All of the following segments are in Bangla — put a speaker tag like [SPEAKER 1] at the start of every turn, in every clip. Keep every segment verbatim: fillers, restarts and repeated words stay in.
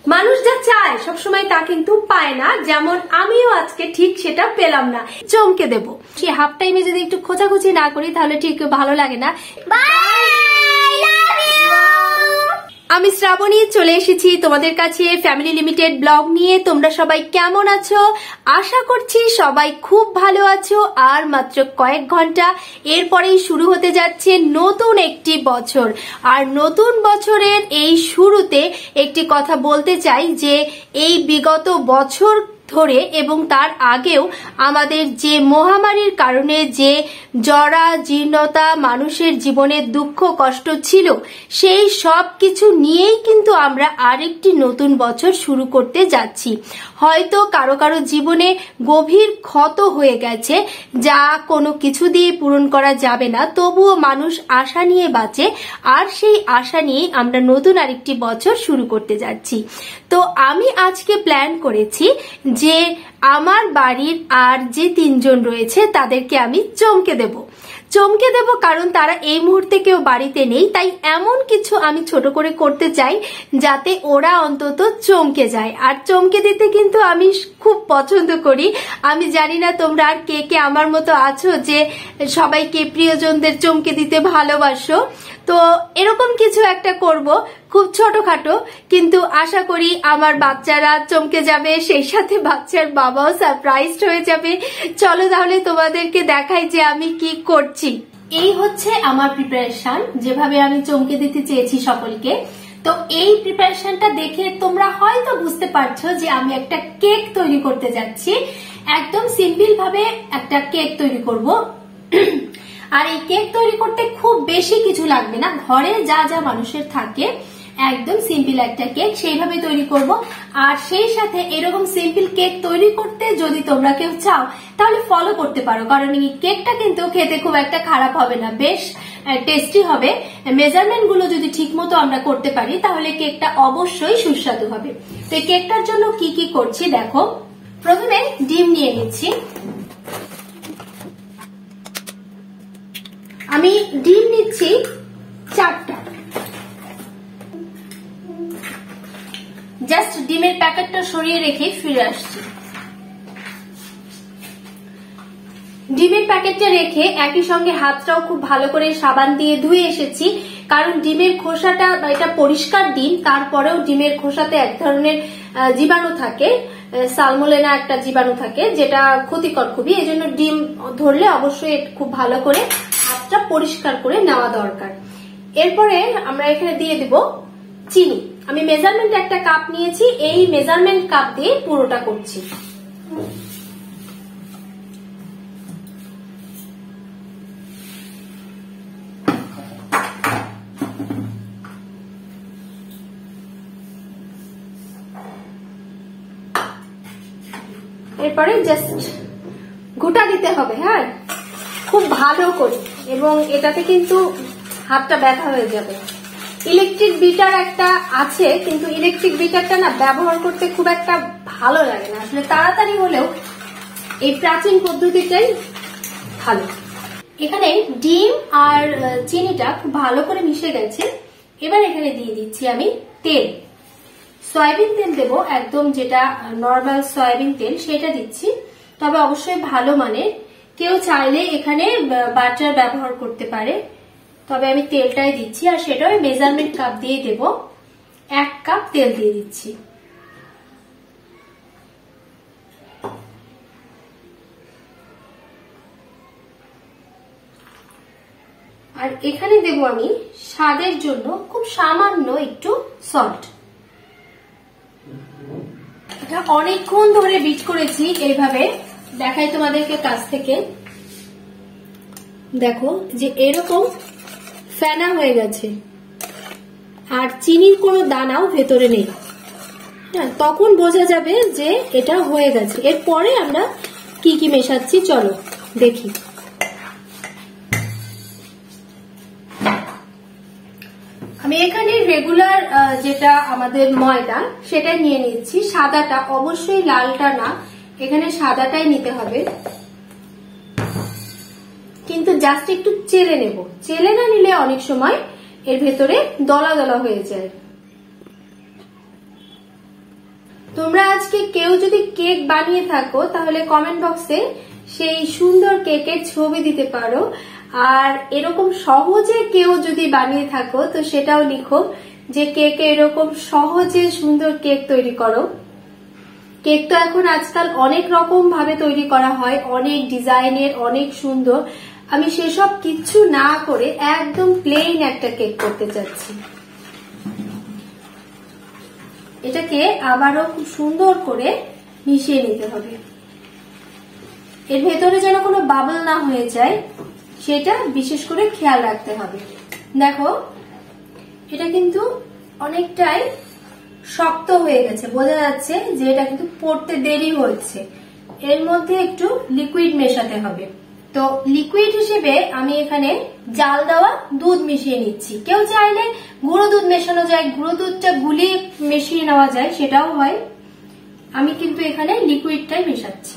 [SPEAKER 1] মানুষ যা চায় সবসময় তা কিন্তু পায় না, যেমন আমিও আজকে ঠিক সেটা পেলাম না। চমকে দেব। সে হাফ টাইমে যদি একটু খোঁচাখুচি না করি তাহলে ঠিক ভালো লাগে না। আমি শ্রাবণী চলে এসেছি তোমাদের কাছে ফ্যামিলি লিমিটেড ব্লগ নিয়ে। তোমরা সবাই কেমন আছো? আশা করছি সবাই খুব ভালো আছো। আর মাত্র কয়েক ঘন্টা এরপরেই শুরু হতে যাচ্ছে নতুন একটি বছর। আর নতুন বছরের এই শুরুতে একটি কথা বলতে চাই যে এই বিগত বছর ধরে এবং তার আগেও আমাদের যে মহামারীর কারণে যে জরা জীর্ণতা, মানুষের জীবনে দুঃখ কষ্ট ছিল, সেই সব কিছু নিয়েই কিন্তু আমরা আরেকটি নতুন বছর শুরু করতে যাচ্ছি। হয়তো কারো কারো জীবনে গভীর ক্ষত হয়ে গেছে, যা কোনো কিছু দিয়ে পূরণ করা যাবে না, তবুও মানুষ আশা নিয়ে বাঁচে। আর সেই আশা নিয়েই আমরা নতুন আরেকটি বছর শুরু করতে যাচ্ছি। তো আমি আজকে প্ল্যান করেছি যে আমার বাড়ির আর যে তিনজন রয়েছে তাদেরকে আমি চমকে দেব। চমকে দেব কারণ তারা এই মুহূর্তে কেউ বাড়িতে নেই, তাই এমন কিছু আমি ছোট করে করতে চাই যাতে ওরা অন্তত চমকে যায়। আর চমকে দিতে কিন্তু আমি খুব পছন্দ করি। আমি জানি না তোমরা আর কে কে আমার মতো আছো যে সবাইকে প্রিয়জনদের চমকে দিতে ভালোবাসো। তো এরকম কিছু একটা করব, খুব ছোটখাটো, কিন্তু আশা করি আমার বাচ্চারা চমকে যাবে, সেই সাথে বাচ্চার বাবাও সারপ্রাইজড হয়ে যাবে। চলো তাহলে তোমাদেরকে দেখাই যে আমি কি করছি। এই হচ্ছে আমার প্রিপারেশন, যেভাবে আমি চমকে দিতে চেয়েছি সকলকে। তো এই প্রিপারেশনটা দেখে তোমরা হয়তো বুঝতে পারছো যে আমি একটা কেক তৈরি করতে যাচ্ছি। একদম সিম্পল ভাবে একটা কেক তৈরি করব। আর এই কেক তৈরি করতে খুব বেশি কিছু লাগবে না, ঘরে যা যা মানুষের থাকে একদম সিম্পল একটা কেক সেইভাবে তৈরি করব। আর সেই সাথে এরকম সিম্পল কেক তৈরি করতে যদি তোমরা কেউ চাও তাহলে ফলো করতে পারো, কারণ এই কেকটা কিন্তু খেতে খুব একটা খারাপ হবে না, বেশ টেস্টি হবে। মেজারমেন্ট গুলো যদি ঠিক মতো আমরা করতে পারি তাহলে কেকটা অবশ্যই সুস্বাদু হবে। তো এই কেকটার জন্য কি কি করছি দেখো। প্রথমে ডিম নিয়ে নিচ্ছি। আমি ডিম নিচ্ছি চারটা। জাস্ট ডিমের প্যাকেটটা সরিয়ে রেখে ফিরে আসছি। ডিমের প্যাকেটটা রেখে একই সঙ্গে হাতটাও খুব ভালো করে সাবান দিয়ে ধুয়ে এসেছি, কারণ ডিমের খোসাটা, এটা পরিষ্কার ডিম, তারপরেও ডিমের খোসাতে এক ধরনের জীবাণু থাকে, সালমোনেলা একটা জীবাণু থাকে যেটা ক্ষতিকর খুবই। এই জন্য ডিম ধরলে অবশ্যই খুব ভালো করে হাতটা পরিষ্কার করে নেওয়া দরকার। এরপরে আমরা এখানে দিয়ে দিব চিনি। আমি মেজারমেন্ট একটা কাপ নিয়েছি, এই মেজারমেন্ট কাপ দিয়ে পুরোটা করছি। এরপরে জাস্ট ঘুটা দিতে হবে, হ্যাঁ, খুব ভালো করে, এবং এটাতে কিন্তু হাতটা ব্যথা হয়ে যাবে। ইলেকট্রিক বিটার একটা আছে, কিন্তু ইলেকট্রিক বিটারটা না ব্যবহার করতে খুব একটা ভালো লাগে না, আসলে তাড়াতাড়ি হলেও এই প্রাচীন পদ্ধতিটাই ভালো। এখানে ডিম আর চিনিটা খুব ভালো করে মিশে গেছে। এবার এখানে দিয়ে দিচ্ছি আমি তেল। সয়াবিন তেল দেবো, একদম যেটা নর্মাল সয়াবিন তেল সেটা দিচ্ছি, তবে অবশ্যই ভালো মানের। কেউ চাইলে এখানে বাটার ব্যবহার করতে পারে, তবে আমি তেলটাই দিচ্ছি। আর সেটাও মেজারমেন্ট কাপ দিয়ে দেব, এক কাপ তেল দিয়ে দিচ্ছি। আর এখানে দেব আমি স্বাদের জন্য খুব সামান্য একটু সল্ট। এটা অনেকক্ষণ ধরে বিট করেছি, এইভাবে দেখাই তোমাদেরকে কাছ থেকে। দেখো যে এরকম ফেনা হয়ে গেছে, আর চিনির কোনো দানাও ভেতরে নেই। হ্যাঁ, তখন বোঝা যাবে যে এটা হয়ে গেছে। এরপরে আমরা কি কি মেশাচ্ছি চলো দেখি। আমি এখানে রেগুলার যেটা আমাদের ময়দা সেটা নিয়ে নিচ্ছি, সাদাটা, অবশ্যই লালটা না, এখানে সাদাটাই নিতে হবে। কিন্তু জাস্ট একটু চেলে নেব, চেলে না নিলে অনেক সময় এর ভেতরে দলা দলা হয়ে যায়। তোমরা আজকে কেউ যদি কেক বানিয়ে থাকো তাহলে কমেন্ট বক্সে সেই সুন্দর কেকের ছবি দিতে পারো, আর এরকম সহজে কেউ যদি বানিয়ে থাকো তো সেটাও লিখো যে কেকে এরকম সহজে সুন্দর কেক তৈরি করো। কেক তো এখন আজকাল অনেক রকম ভাবে তৈরি করা হয়, অনেক ডিজাইনের, অনেক সুন্দর। আমি সেসব কিচ্ছু না করে একদম প্লেন একটা কেক করতে চাচ্ছি। এটাকে আবারও খুব সুন্দর করে মিশিয়ে নিতে হবে। এর ভেতরে যেন কোনো বাবল না হয়ে যায় সেটা বিশেষ করে খেয়াল রাখতে হবে। দেখো এটা কিন্তু অনেকটাই শক্ত হয়ে গেছে, বোঝা যাচ্ছে যে এটা কিন্তু পড়তে দেরি হচ্ছে। এর মধ্যে একটু লিকুইড মেশাতে হবে। তো লিকুইড হিসেবে আমি এখানে জাল দেওয়া দুধ মিশিয়ে নিচ্ছি। কেউ চাইলে গুঁড়ো দুধ মেশানো যায়, গুঁড়ো দুধটা গুলিয়ে মিশিয়ে নেওয়া যায়, সেটাও হয়। আমি কিন্তু এখানে লিকুইডটাই মেশাচ্ছি।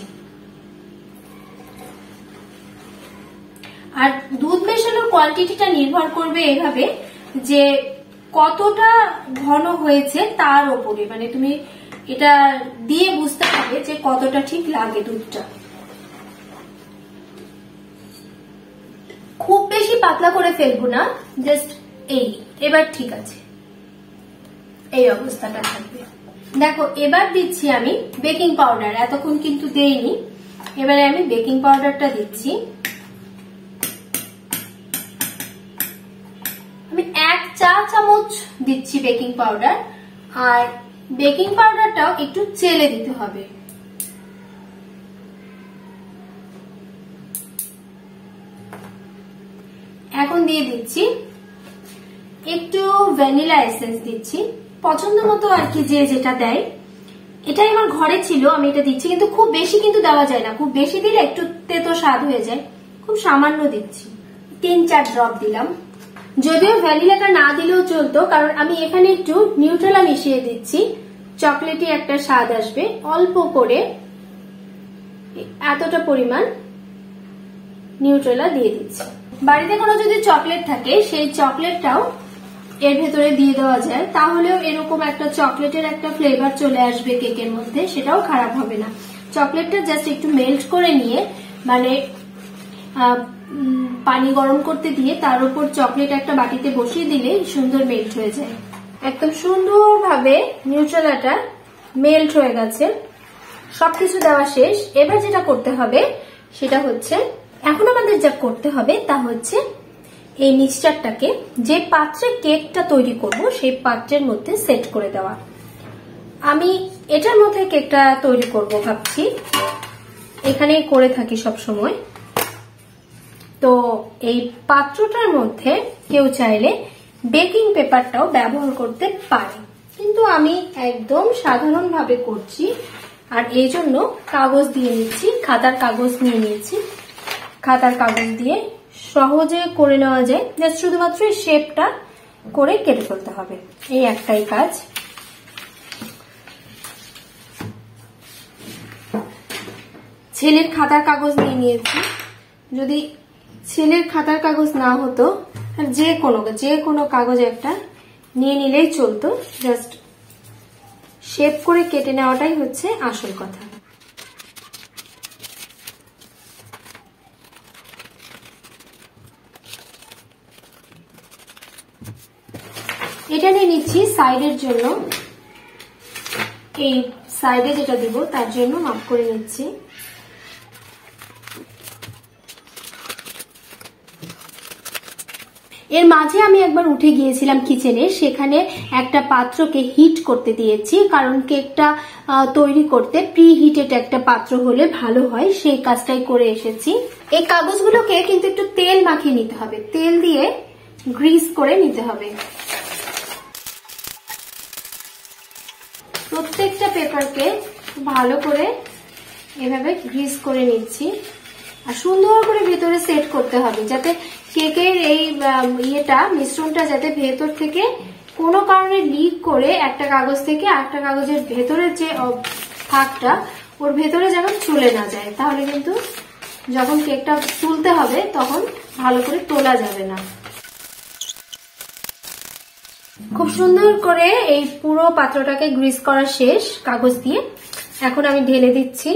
[SPEAKER 1] আর দুধ মেশানোর কোয়ান্টিটিটা নির্ভর করবে এভাবে যে কতটা ঘন হয়েছে তার উপরে, মানে তুমি এটা দিয়ে বুঝতে পারবে যে কতটা ঠিক লাগে দুধটা। খুব বেশি পাতলা করে ফেলবো না, জাস্ট এই। এবার ঠিক আছে, এই অবস্থাটা থাকবে। দেখো এবার দিচ্ছি আমি বেকিং পাউডার, এতক্ষণ কিন্তু দেইনি। এবারে আমি বেকিং পাউডারটা দিচ্ছি। আমি এক চা চামচ দিচ্ছি বেকিং পাউডার, আর বেকিং পাউডারটাও একটু চেলে দিতে হবে। এখন দিয়ে দিচ্ছি একটু ভ্যানিলা এসেন্স দিচ্ছি, পছন্দ মতো আর কি, যে যেটা দেয়। এটাই আমার ঘরে ছিল, আমি এটা দিচ্ছি। কিন্তু খুব বেশি কিন্তু দেওয়া যায় না, খুব বেশি দিলে একটু তেতো স্বাদ হয়ে যায়। খুব সামান্য দিচ্ছি, তিন চার ড্রপ দিলাম। যদিও ভ্যানিলাটা না দিলেও চলতো, কারণ আমি এখানে একটু নিউট্রেলা মিশিয়ে দিচ্ছি, চকলেটি একটা স্বাদ আসবে। অল্প করে এতটা পরিমাণ নিউট্রেলা দিয়ে দিচ্ছি। বাড়িতে কোনো যদি চকলেট থাকে সেই চকলেটটাও এর ভেতরে দিয়ে দেওয়া যায়, তাহলেও এরকম একটা চকলেটের একটা ফ্লেভার চলে আসবে কেকের মধ্যে, সেটাও খারাপ হবে না। চকলেটটা জাস্ট একটু মেল্ট করে নিয়ে, মানে পানি গরম করতে দিয়ে তার উপর চকলেট একটা বাটিতে বসিয়ে দিলে সুন্দর মেল্ট হয়ে যায়। একদম সুন্দরভাবে নিউট্রেলাটা মেল্ট হয়ে গেছে, সবকিছু দেওয়া শেষ। এবার যেটা করতে হবে সেটা হচ্ছে, এখন আমাদের যা করতে হবে তা হচ্ছে এই মিক্সচারটাকে যে পাত্রে কেকটা তৈরি করব সেই পাত্রের মধ্যে সেট করে দেওয়া। আমি এটার মধ্যে কেকটা তৈরি করব ভাবছি, এখানেই করে থাকি সব সময়। তো এই পাত্রটার মধ্যে কেউ চাইলে বেকিং পেপারটাও ব্যবহার করতে পারে, কিন্তু আমি একদম সাধারণভাবে করছি। আর এই জন্য কাগজ দিয়ে নিচ্ছি, খাতার কাগজ নিয়ে নিয়েছি। খাতার কাগজ দিয়ে সহজে করে নেওয়া যায়, জাস্ট শুধুমাত্র শেপটা করে কেটে ফেলতে হবে, এই একটাই কাজ। ছেলের খাতার কাগজ নিয়ে নিয়েছি। যদি ছেলের খাতার কাগজ না হতো, যে কোনো যে কোনো কাগজ একটা নিয়ে নিলেই চলতো, জাস্ট শেপ করে কেটে নেওয়াটাই হচ্ছে আসল কথা। এটা নিয়ে নিচ্ছি সাইডের জন্য, এই সাইডে যেটা দিব তার জন্য মাপ করে নিচ্ছি। এর মাঝে আমি একবার উঠে গিয়েছিলাম কিচেনে, সেখানে একটা পাত্রকে হিট করতে দিয়েছি, কারণ কেকটা তৈরি করতে প্রি হিটেড একটা পাত্র হলে ভালো হয়, সেই কাজটাই করে এসেছি। এই কাগজগুলোকে কিন্তু একটু তেল মাখিয়ে নিতে হবে, তেল দিয়ে গ্রিস করে নিতে হবে। প্রত্যেকটা পেপারকে ভালো করে এভাবে গ্রিস করে নিচ্ছি, আর সুন্দর করে ভেতরে সেট করতে হবে, যাতে কেকের এই ইয়েটা মিশ্রণটা যাতে ভেতর থেকে কোনো কারণে লিক করে একটা কাগজ থেকে আরেকটা কাগজের ভেতরের যে ফাঁকটা ওর ভেতরে যেন চলে না যায়, তাহলে কিন্তু যখন কেকটা তুলতে হবে তখন ভালো করে তোলা যাবে না। খুব সুন্দর করে এই পুরো পাত্রটাকে গ্রিস করা শেষ কাগজ দিয়ে। এখন আমি ঢেলে দিচ্ছি।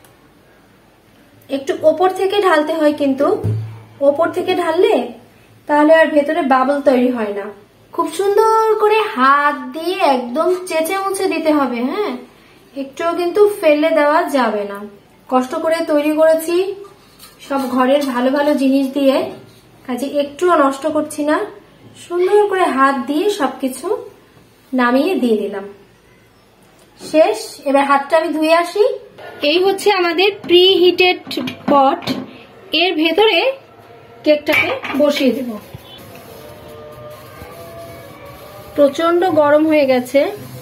[SPEAKER 1] একটু ওপর থেকে ঢালতে হয়, কিন্তু ওপর থেকে ঢাললে তাহলে আর ভেতরে বাবল তৈরি হয় না। খুব সুন্দর করে হাত দিয়ে একদম চেঁচে মুছে দিতে হবে। হ্যাঁ, একটুও কিন্তু ফেলে দেওয়া যাবে না। কষ্ট করে তৈরি করেছি সব ঘরের ভালো ভালো জিনিস দিয়ে, কাজে একটুও নষ্ট করছি না। সুন্দর করে হাত দিয়ে সবকিছু নামিয়ে দিয়ে দিলাম। শেষ। এবার হাতটা আমি ধুয়ে আসি। এই হচ্ছে আমাদের প্রি হিটেড পট। এর ভেতরে কেকটাকে বসিয়ে দেব। প্রচন্ড গরম হয়ে গেছে,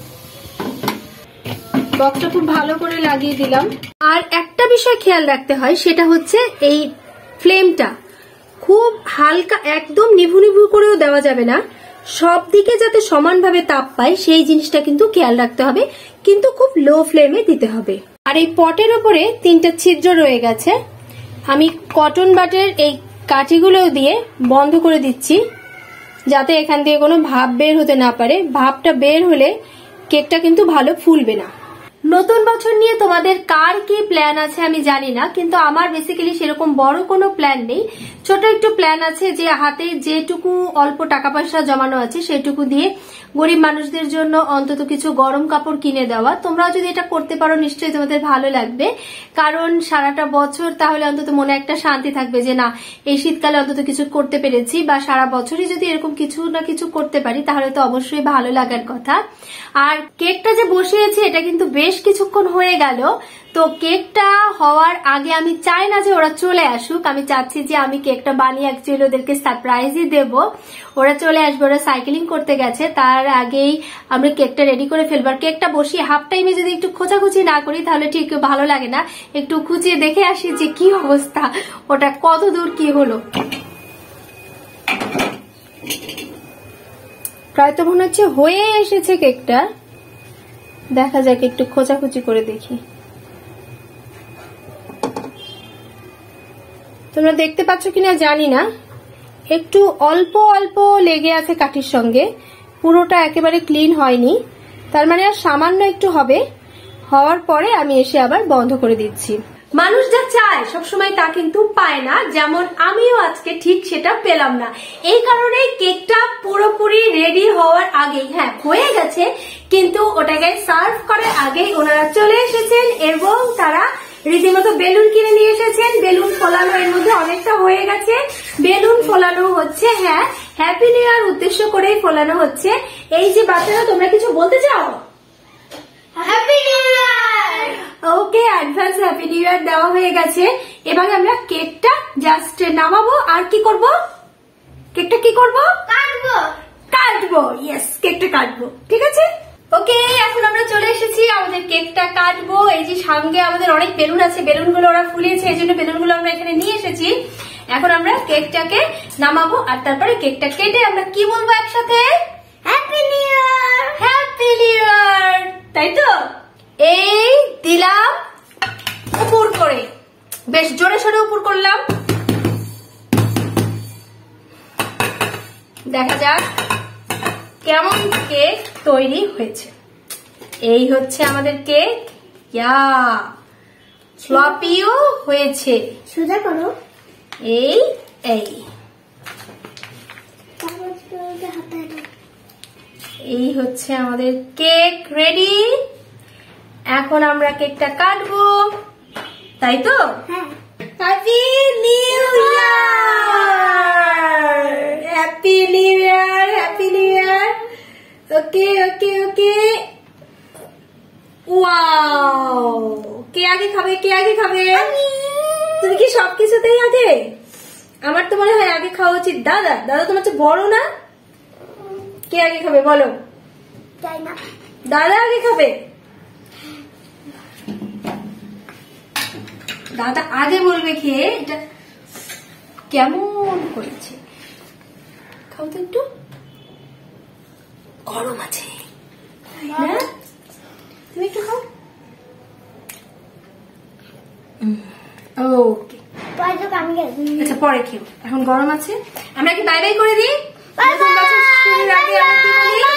[SPEAKER 1] বক্সটা খুব ভালো করে লাগিয়ে দিলাম। আর একটা বিষয় খেয়াল রাখতে হয়, সেটা হচ্ছে এই ফ্লেমটা খুব হালকা, একদম নিভু নিভু করেও দেওয়া যাবে না। সব দিকে যাতে সমানভাবে তাপ পায় সেই জিনিসটা কিন্তু খেয়াল রাখতে হবে, কিন্তু খুব লো ফ্লেমে দিতে হবে। আর এই পটের ওপরে তিনটা ছিদ্র রয়ে গেছে, আমি কটন বাটের এই কাঠিগুলো দিয়ে বন্ধ করে দিচ্ছি, যাতে এখান দিয়ে কোনো ভাপ বের হতে না পারে। ভাপটা বের হলে কেকটা কিন্তু ভালো ফুলবে না। নতুন বছর নিয়ে তোমাদের কার কি প্ল্যান আছে আমি জানি না, কিন্তু আমার বেসিক্যালি সেরকম বড় কোনো প্ল্যান নেই। ছোট একটু প্ল্যান আছে যে হাতে যেটুকু অল্প টাকা পয়সা জমানো আছে সেটুকু দিয়ে গরিব মানুষদের জন্য অন্তত কিছু গরম কাপড় কিনে দেওয়া। তোমরাও যদি এটা করতে পারো নিশ্চয়ই তোমাদের ভালো লাগবে, কারণ সারাটা বছর তাহলে অন্তত মনে একটা শান্তি থাকবে যে না, এই শীতকালে অন্তত কিছু করতে পেরেছি। বা সারা বছরই যদি এরকম কিছু না কিছু করতে পারি তাহলে তো অবশ্যই ভালো লাগার কথা। আর কেকটা যে বসিয়েছি এটা কিন্তু বেশ কিছুক্ষণ হয়ে গেল। তো কেকটা হওয়ার আগে আমি চাই না যে ওরা চলে আসুক, আমি চাচ্ছি যে আমি কেকটা বানিয়ে অ্যাকচুয়ালি ওদেরকে সারপ্রাইজই দেব। ওরা চলে আসবে, ওরা সাইকেলিং করতে গেছে, তার আগেই আমরা কেকটা রেডি করে ফেলবো। আর কেকটা বসিয়ে হাফ টাইমে যদি একটু খোঁচাখুচি না করি তাহলে ঠিক ভালো লাগে না। একটু খুঁচিয়ে দেখে আসি যে কি অবস্থা, ওটা কত দূর কি হলো। প্রায় তো মনে হচ্ছে হয়ে এসেছে কেকটা, দেখা যাক একটু খোঁচাখুচি করে দেখি। তোমরা দেখতে পাচ্ছ কিনা জানি না, একটু অল্প অল্প লেগে আছে কাঠির সঙ্গে, পুরোটা একেবারে ক্লিন হয়নি। তার মানে আর সামান্য একটু হবে, হওয়ার পরে আমি এসে আবার বন্ধ করে দিচ্ছি। মানুষ যা চায় সবসময় তা কিন্তু পায় না, যেমন আমিও আজকে ঠিক সেটা পেলাম না। এই কারণে কেকটা পুরোপুরি রেডি হওয়ার আগেই, হ্যাঁ হয়ে গেছে, কিন্তু ওটাকে সার্ভ করার আগেই ওনারা চলে এসেছেন এবং তারা রীতিমতো বেলুন কিনে নিয়ে এসেছেন। বেলুন ফোলানো এর মধ্যে অনেকটা হয়ে গেছে। বেলুন ফোলানো হচ্ছে, হ্যাঁ হ্যাপি নিউ ইয়ার উদ্দেশ্য করেই ফোলানো হচ্ছে। এই যে বাচ্চারা, তোমরা কিছু বলতে চাও? Happy new year. Okay, advance happy new year দেওয়া হয়ে গেছে। এবার আমরা কেকটা জাস্ট নামাবো। আর কি করব? কেকটা কি করব? কাটবো। কাটবো, ইয়েস, কেকটা কাটবো। ঠিক আছে, ওকে। এখন আমরা চলে এসেছি আমাদের কেকটা কাটবো। এই যে সঙ্গে আমাদের অনেক বেলুন আছে, বেলুনগুলো ওরা ফুলিয়েছে, এই জন্য বেলুনগুলো আমরা এখানে নিয়ে এসেছি। এখন আমরা কেকটাকে নামাবো আর তারপরে কেকটা কেটে আমরা কি বলবো একসাথে? Happy new year. Happy new year, তাই তো? এই দিলাম উপর করে, বেশ জোরে সোরে উপর করলাম। দেখা যাক কেমন কেক তৈরি হয়েছে। এই হচ্ছে আমাদের কেক। ইয়া, ফ্লপিও হয়েছে। সোজা করো। এই এই এই হচ্ছে আমাদের কেক রেডি। এখন আমরা কেকটা কাটবো, তাই তো? হ্যাঁ। Happy new year. Happy new year. Happy new year. Okay okay okay. Wow, কে আগে খাবে? কে আগে খাবে? তুমি কি সবকিছুতেই আগে? আমার তো মনে হয় আগে খাওয়া উচিত দাদা। দাদা তোমার চেয়ে বড় না? কে আগে খাবে বলো? দাদা আগে খাবে। দাদা আগে বলবে খেয়ে এটা কেমন করেছে। খাও তো একটু, গরম আছে। তুমি একটু খাও। ওকে, আচ্ছা পরে খেও, এখন গরম আছে। আমরা কি বাই বাই করে দিই?